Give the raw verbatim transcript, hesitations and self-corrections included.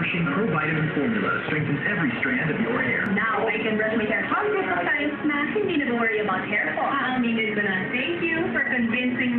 nourishing pro-vitamin formula strengthens every strand of your hair. Now I can brush my hair hundreds of times na hindi na worry about hair fall. Aaminin ko na, thank you for convincing